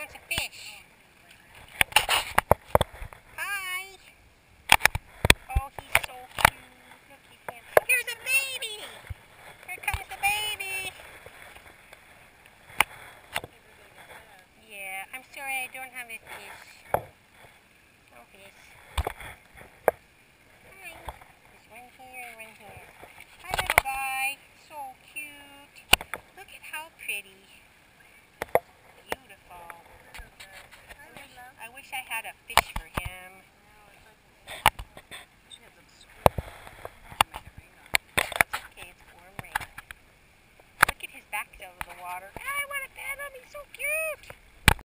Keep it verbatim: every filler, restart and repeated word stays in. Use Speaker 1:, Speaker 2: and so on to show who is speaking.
Speaker 1: wants a fish. Hi. Oh, he's so cute. Look at him. Here's a baby. Here comes the baby. Yeah, I'm sorry I don't have a fish. No fish. Hi. There's one here and one here. Hi, little guy. So cute. Look at how pretty. Beautiful. I wish I had a fish for him.